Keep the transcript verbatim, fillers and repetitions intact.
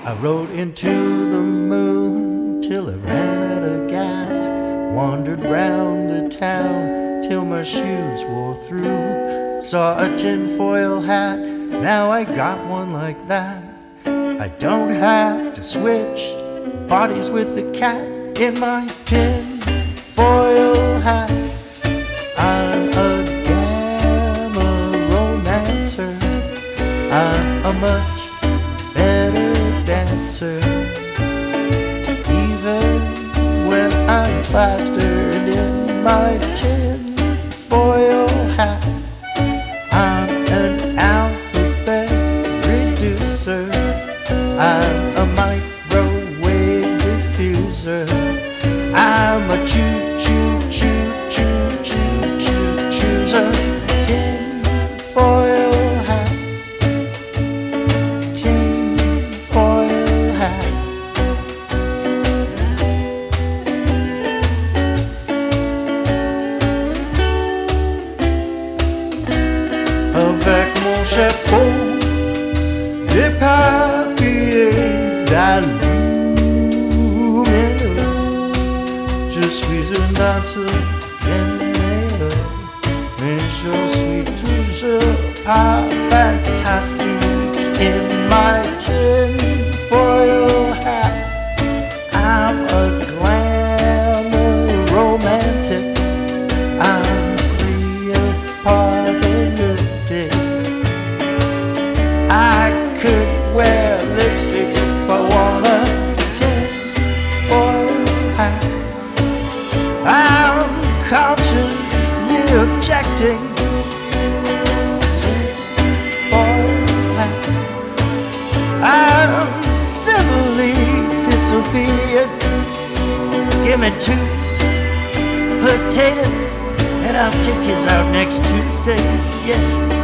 I rode into the moon till I ran out of gas. Wandered round the town till my shoes wore through. Saw a tinfoil hat, now I got one like that. I don't have to switch bodies with the cat in my tinfoil hat. I'm a gamma romancer. I'm a much better dancer, even when I'm plastered in my tinfoil hat. I'm an alphabet reducer. I'm a microwave diffuser. I'm a choo choo choo choo choo choo chooser. Tinfoil hat. Tinfoil hat. Avec mon chapeau de papier d'aluminum, je suis un danseur généreux, mais je suis toujours pas fantastique in my tinfoil hat. I'm a glamour romantic. I'm Cleopatra. I could wear lipstick if I wanna. Tinfoil hat. I'm consciously objecting. Tinfoil hat. I'm civilly disobedient. Give me two potatoes and I'll take you out next Tuesday. Yeah.